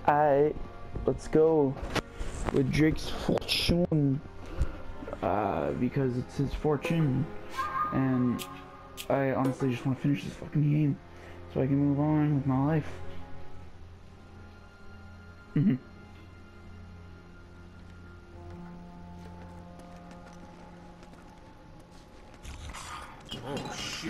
Alright, let's go with Drake's Fortune, because it's his fortune, and I honestly just want to finish this fucking game so I can move on with my life. Oh shit.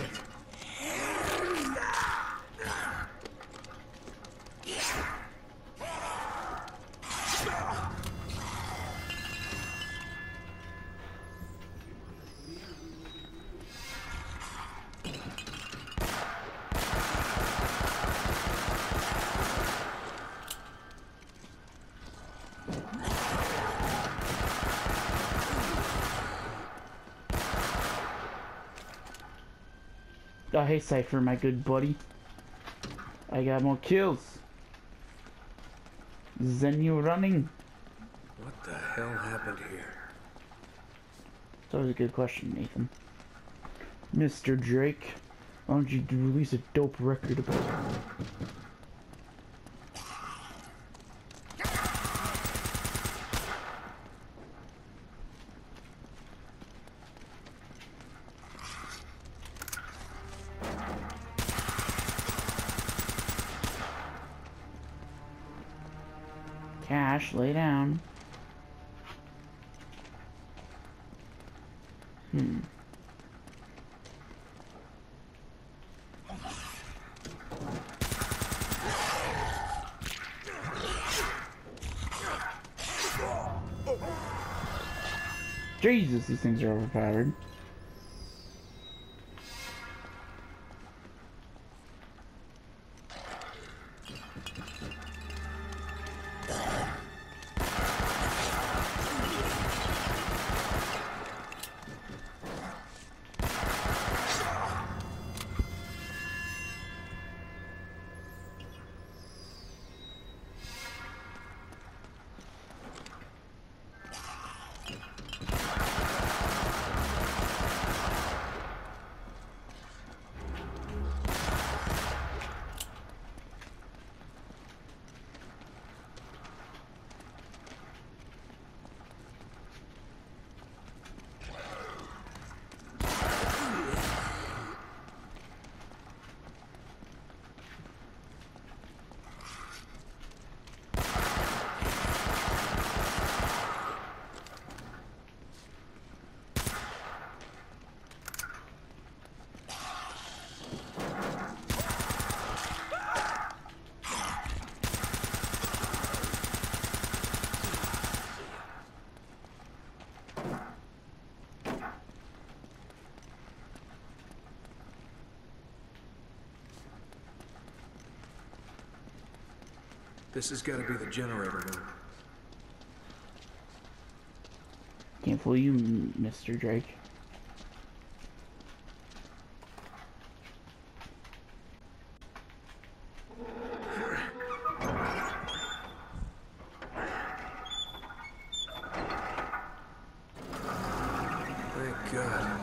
Oh, hey Cypher, my good buddy. I got more kills. Then you running? What the hell happened here? That was a good question, Nathan. Mr. Drake, why don't you release a dope record about it? Cash, lay down. Jesus, these things are overpowered. This has got to be the generator room. Can't fool you, Mr. Drake. Thank God.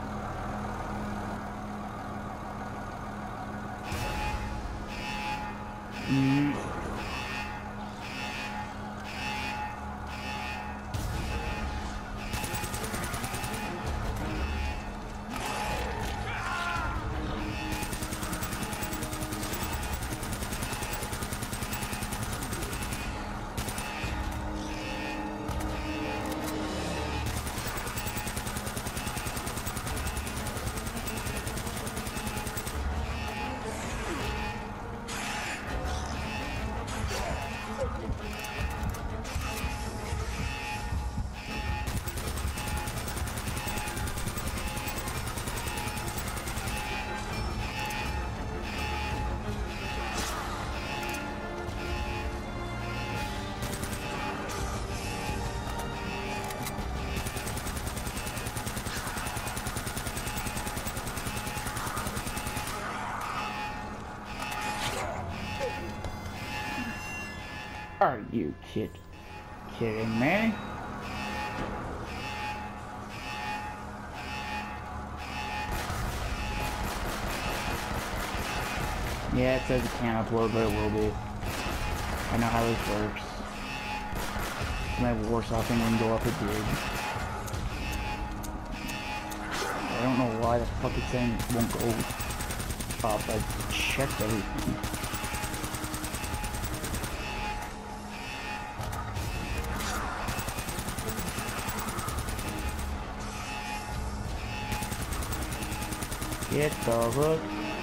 Are you kidding me? Yeah, it says it can't upload, but it will be. I know how this works. My Warsaw thing wouldn't go up, it did. I don't know why the fuck it's saying it won't go up. I checked everything. Get the hook.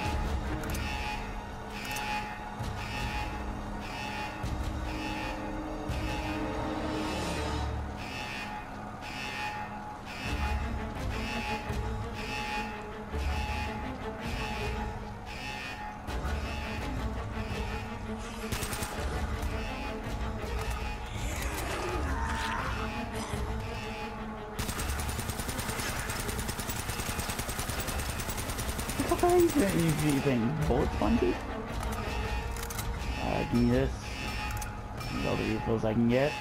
What are you think? Bullet sponges? Give me this. All the refills I can get.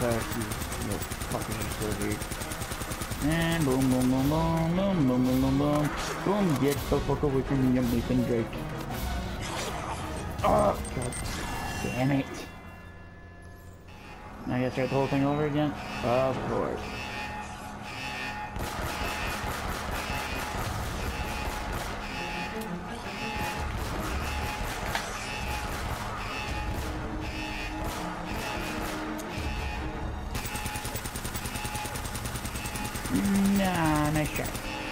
fact you fucking still here. And boom, boom, boom, boom, boom, boom, boom, boom, boom. Boom, get the fuck away from me, I'm Nathan Drake. Oh, god damn it. I gotta start the whole thing over again? Of course. Nah, nice try.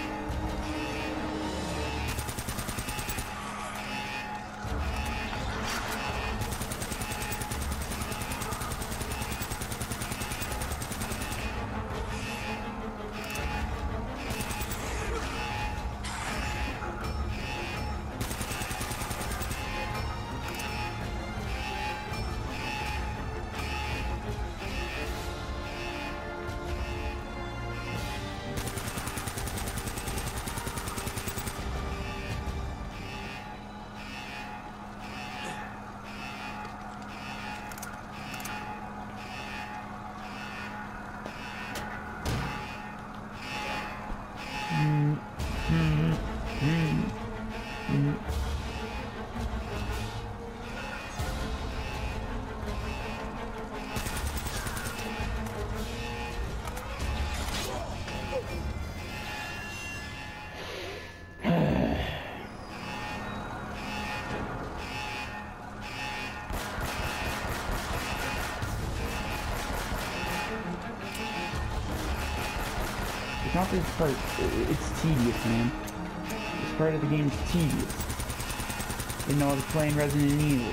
It's not this part, it's tedious, man. This part of the game is tedious. Didn't know I was playing Resident Evil.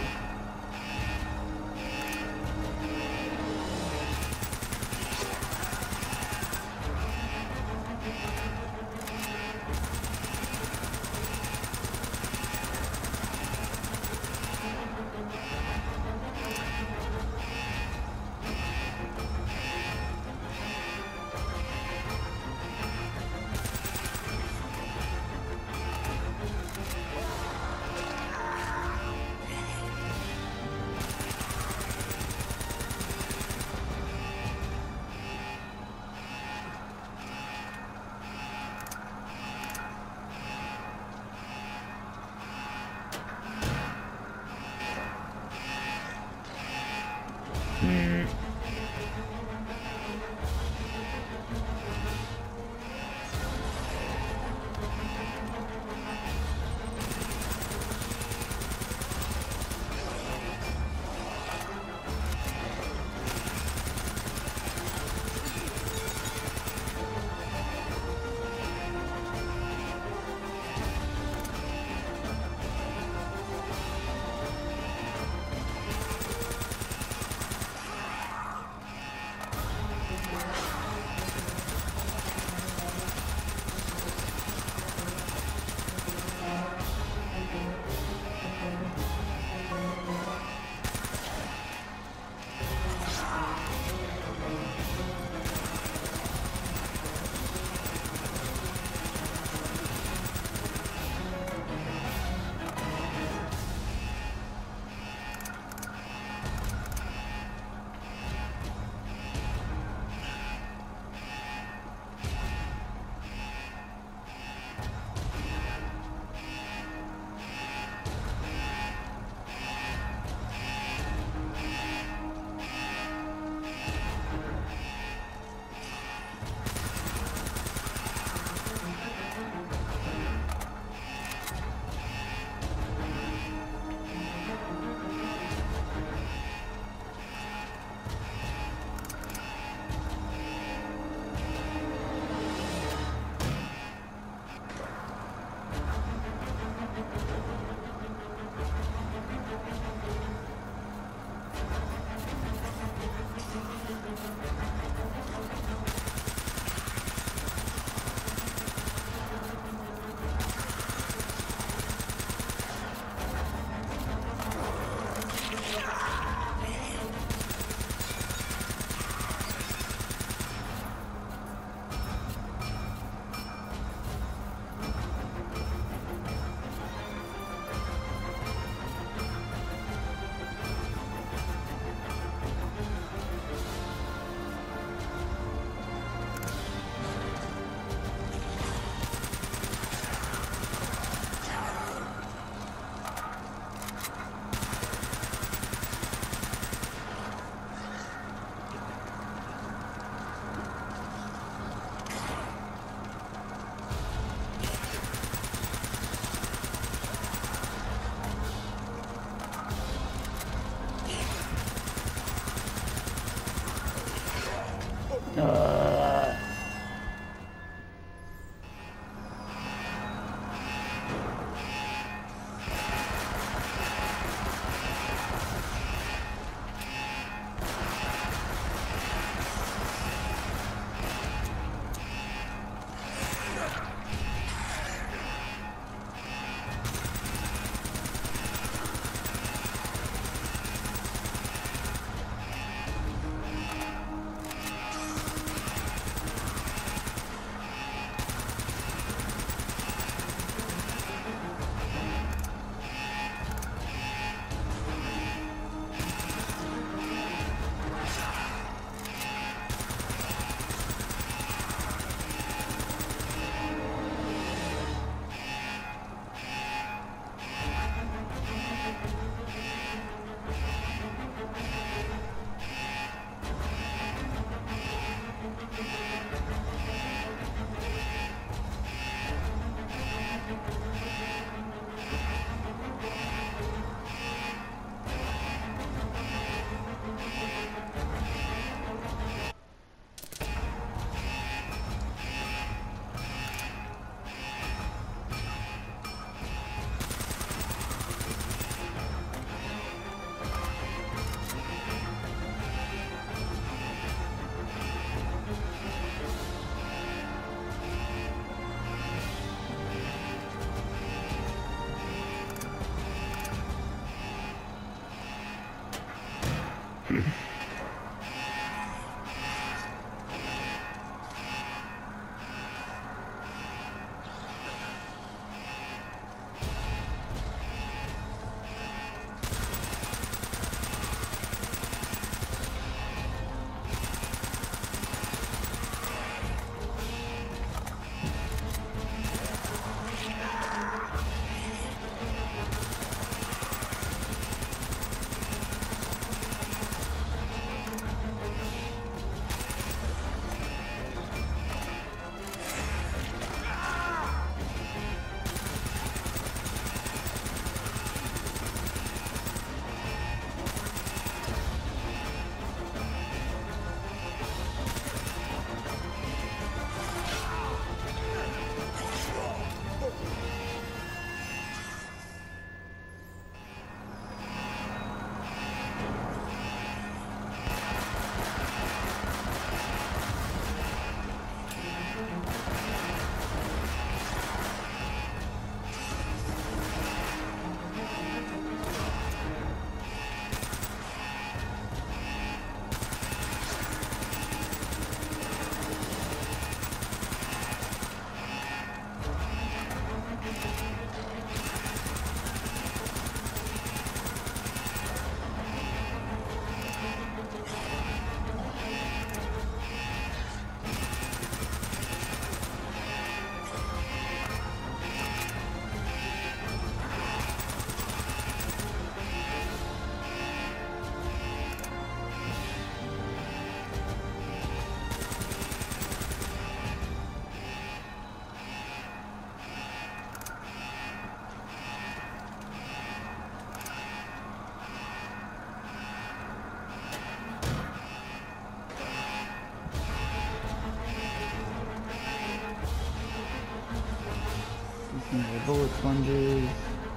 More bullet sponges.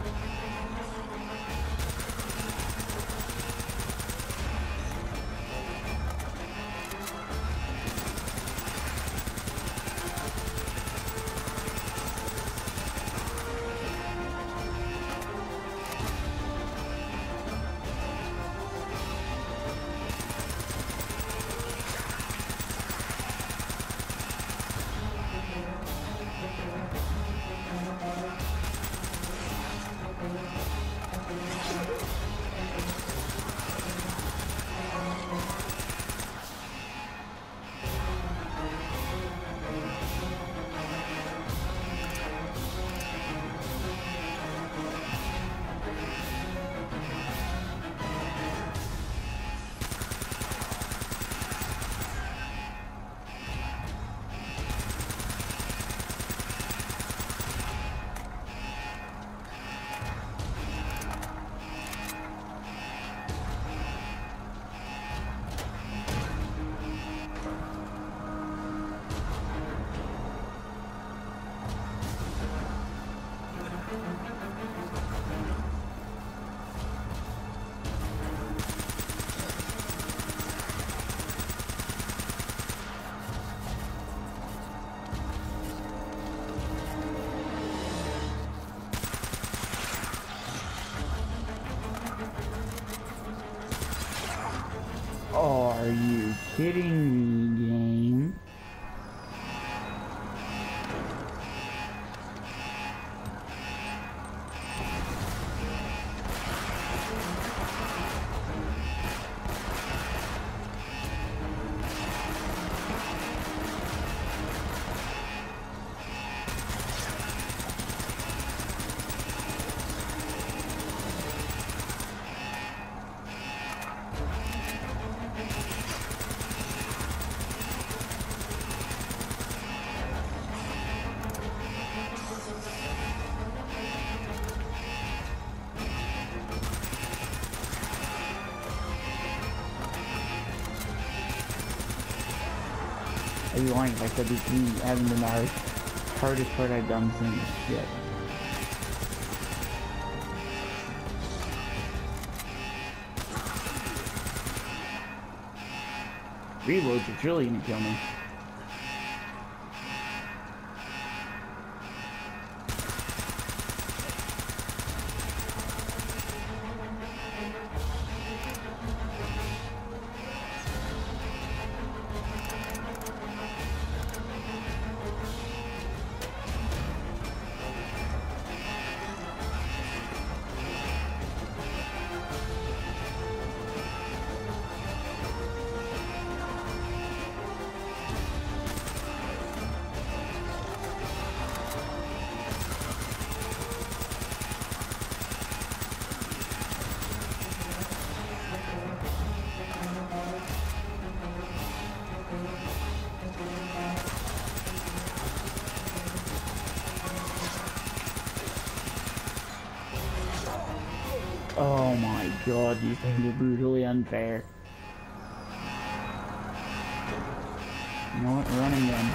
Are you kidding me, game? Are you lying? Like I said, this hasn't been the hardest part I've done since yet. Reloads, it's really gonna kill me. Oh my god, these things are brutally unfair. You know what? Running then.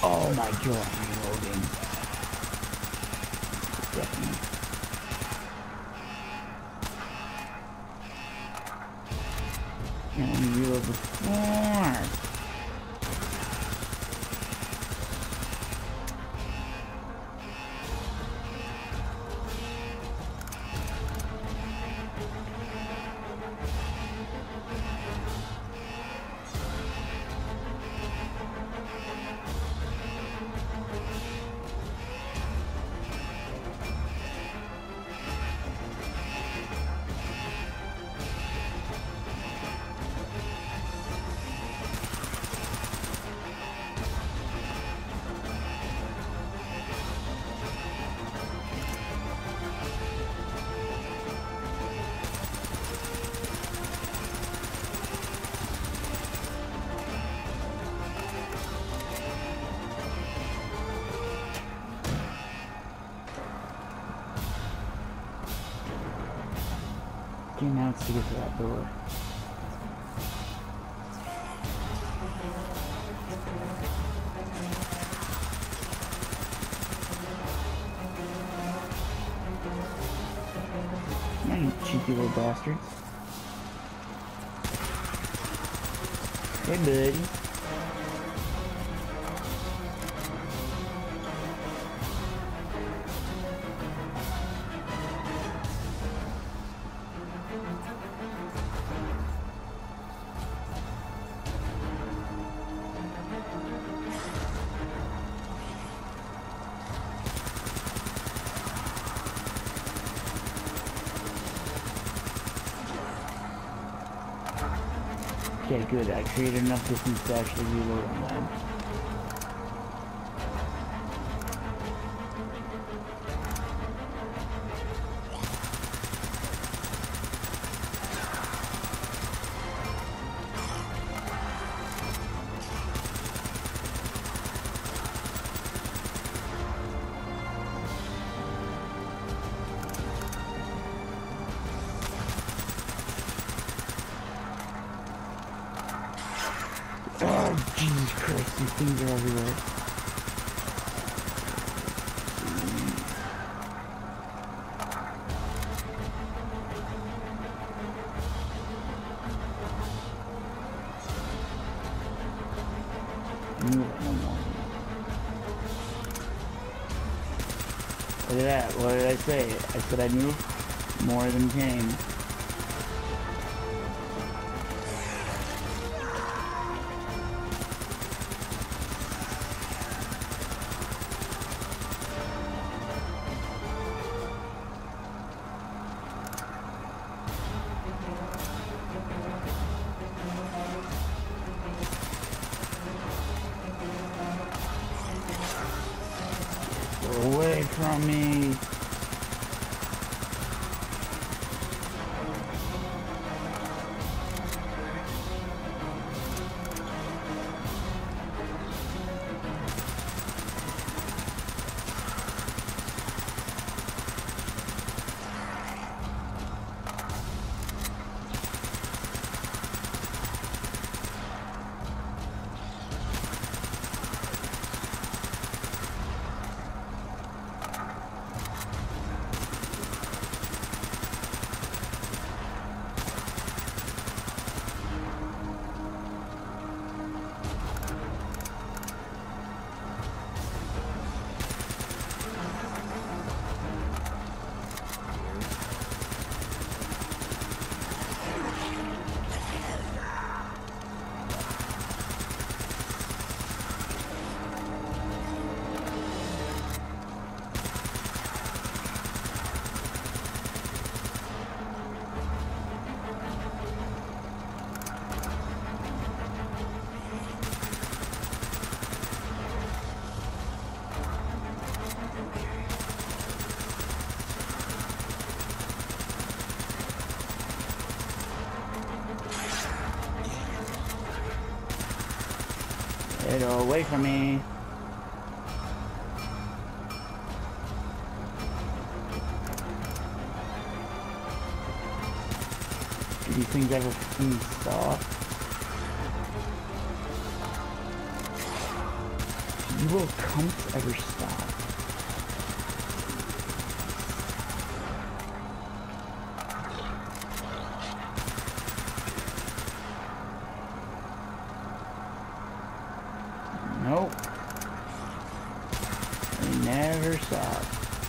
Oh my god, reloading. Definitely. Can't let me reload before. Now it's to get to that door. Now you cheeky little bastards. Hey buddy. Okay, good. I created enough distance to actually reload on that. Oh, Jesus Christ, these things are everywhere. Look at that, what did I say? I said I knew more than came. Away from me. Get away from me. Do these things ever fucking stop? Will comps ever stop? Nope. They never stop.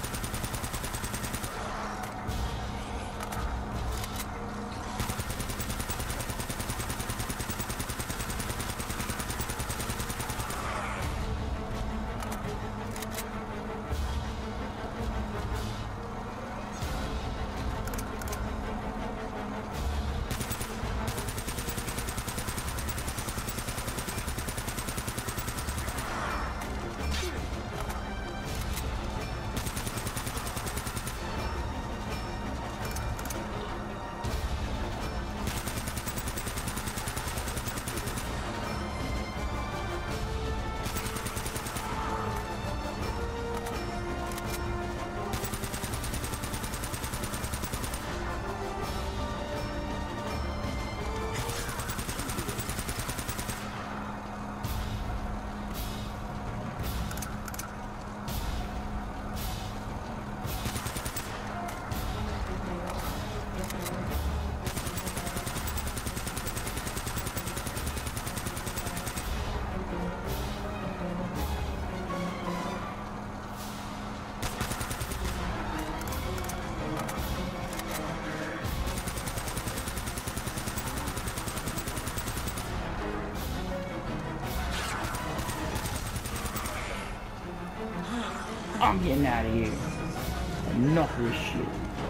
I'm getting out of here. Enough of this shit.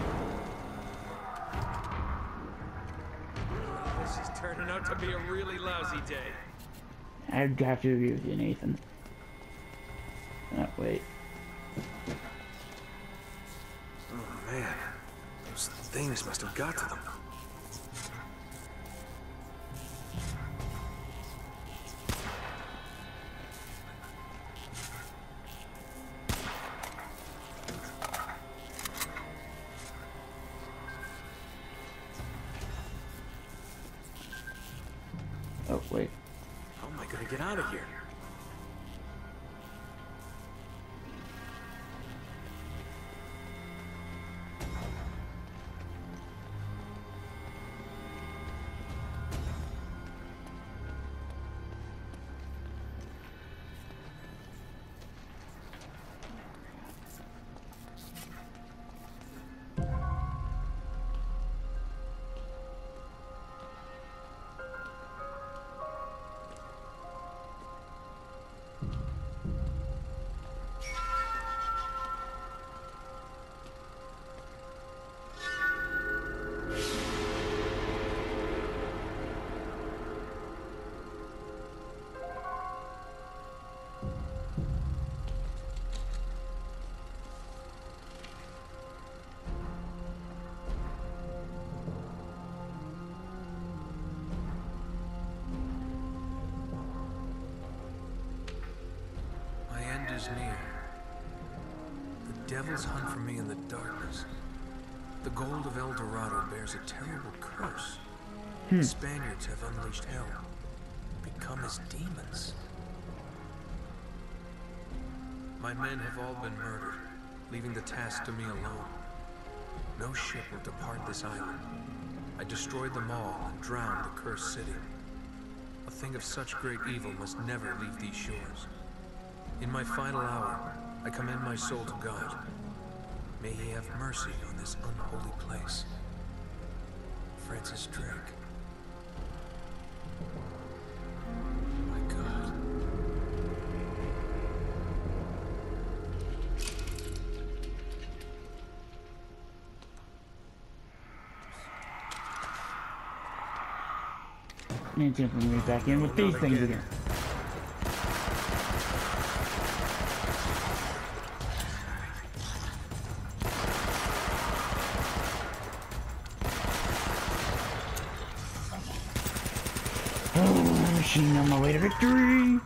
This is turning out to be a really lousy day. I'd have to agree with you, Nathan. Oh, wait. Oh man, those things must have got to them. Oh, wait. How am I gonna get out of here? Is near. The devils hunt for me in the darkness. The gold of El Dorado bears a terrible curse. The Spaniards have unleashed hell, become as demons. My men have all been murdered, leaving the task to me alone. No ship will depart this island. I destroyed them all and drowned the cursed city. A thing of such great evil must never leave these shores. In my final hour, I commend my soul to God. May He have mercy on this unholy place. Francis Drake. My God. Need to bring me back in with these things again. Machine on my way to victory!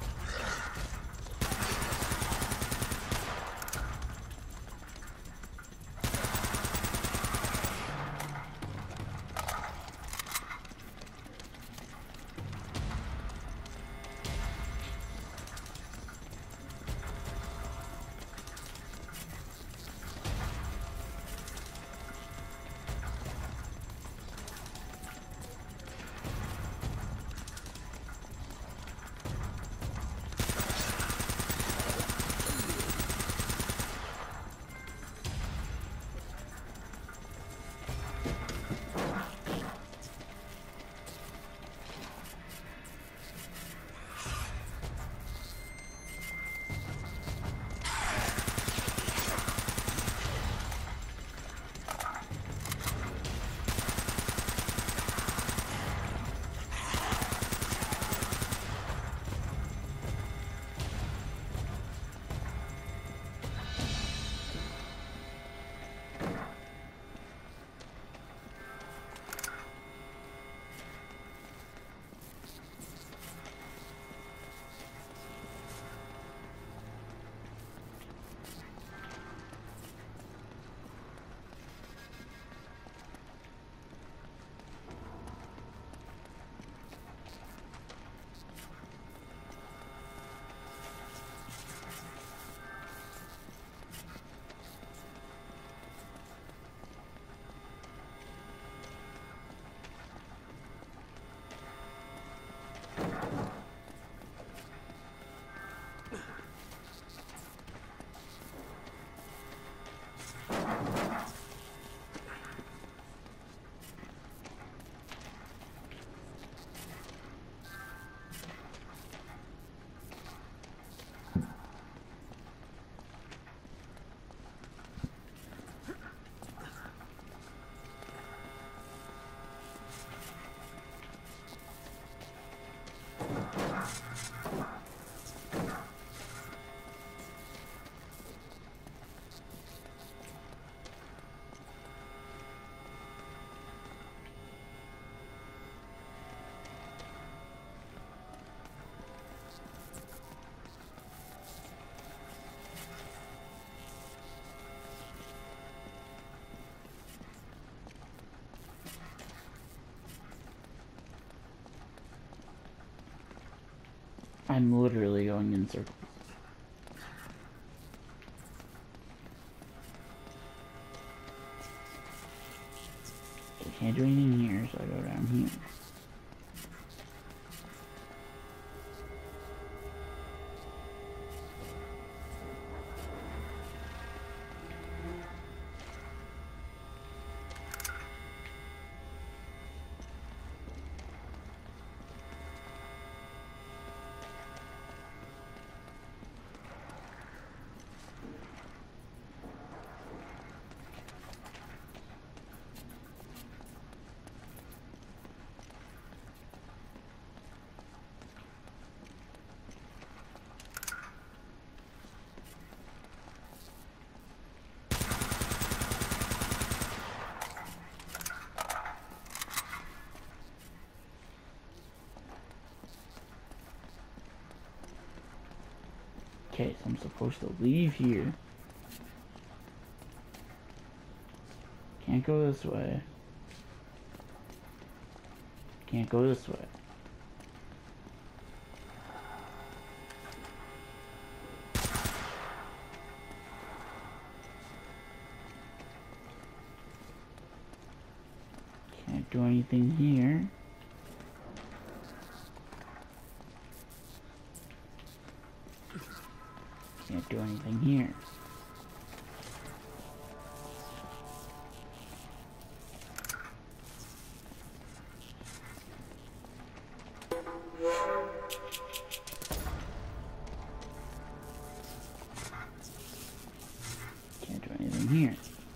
I'm literally going in circles. I can't do anything here, so I go down here. Okay, so I'm supposed to leave here. Can't go this way. Can't go this way. Can't do anything here. Can't do anything here. Can't do anything here.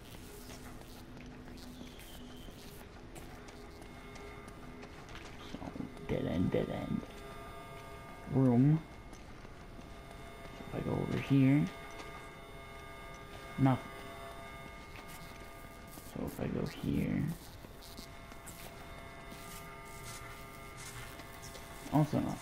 So, dead end. Room. If I go over here, nothing. So if I go here, also nothing.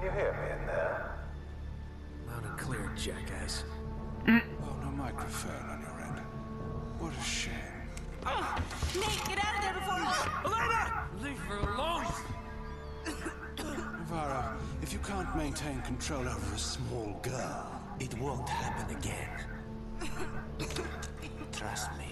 you hear me in there? Loud and clear, jackass. Oh, no microphone on your end. What a shame. Nate, get out of there before Elena! Leave her alone! Navarro, if you can't maintain control over a small girl, It won't happen again. Trust me.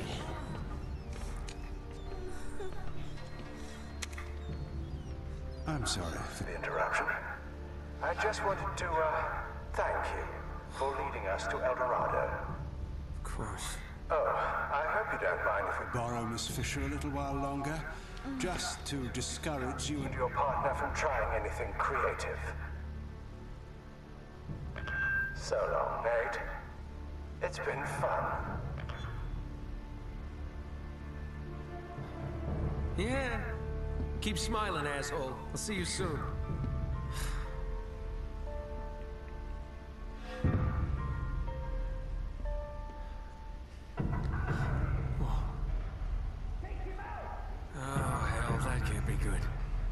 I'm sorry for The interruption. I just wanted to, thank you for leading us to El Dorado. Of course. Oh, I hope you don't mind if we borrow Miss Fisher a little while longer, just to discourage you and your partner from trying anything creative. So long, Nate. It's been fun. Yeah. Keep smiling, asshole. I'll see you soon. Oh, hell, that can't be good.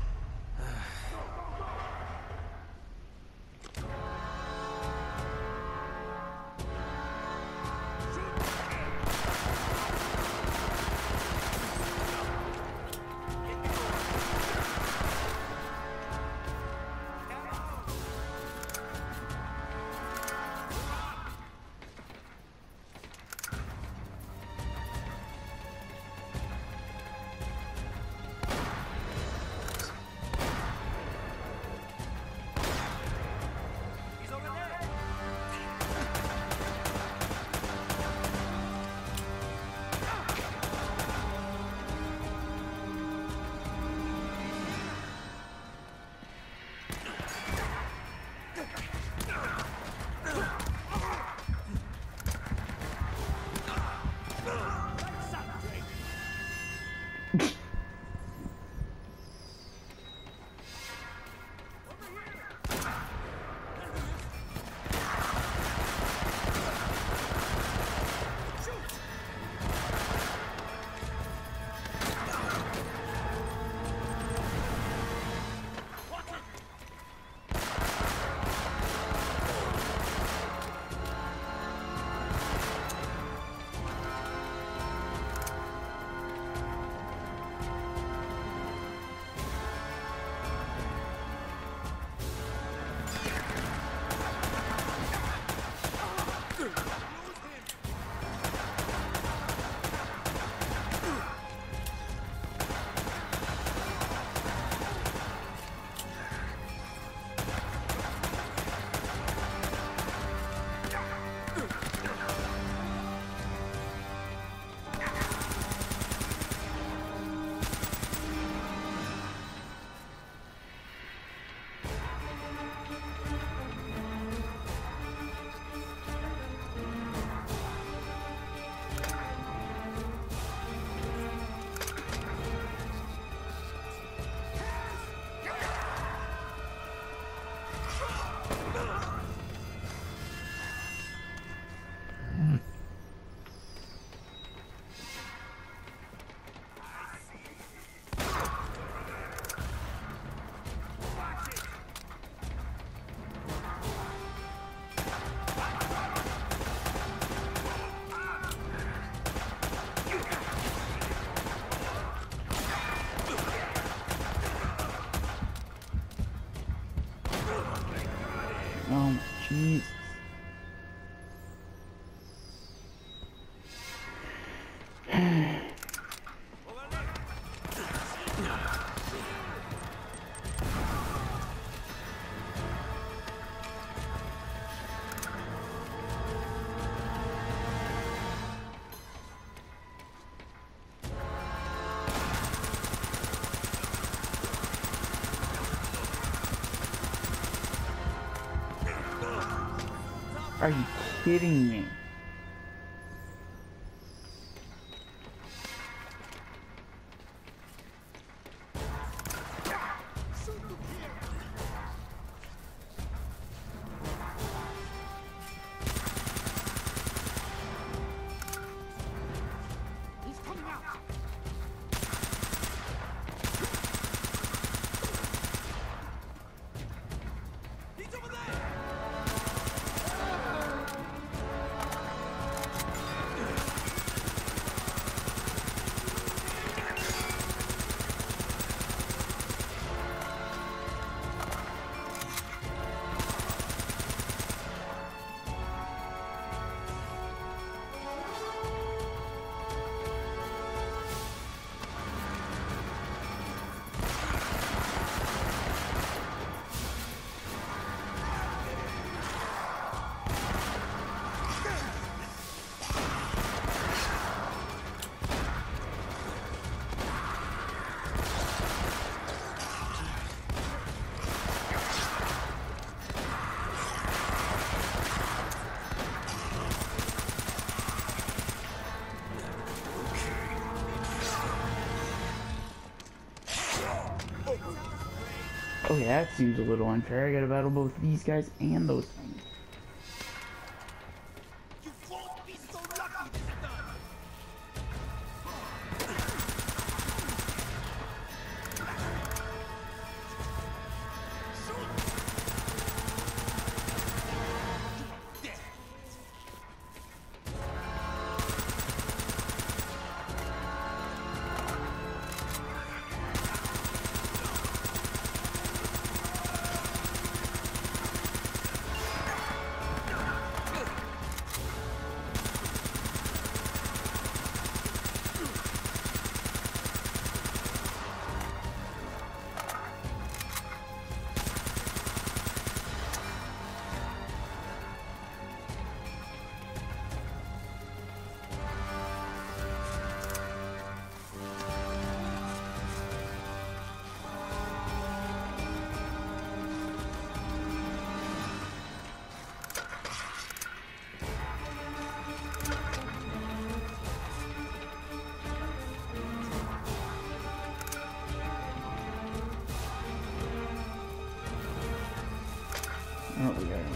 Oh, jeez. Are you kidding me? Okay, that seems a little unfair. I gotta battle both these guys and those things. You won't be so lucky this time. Oh, we got him.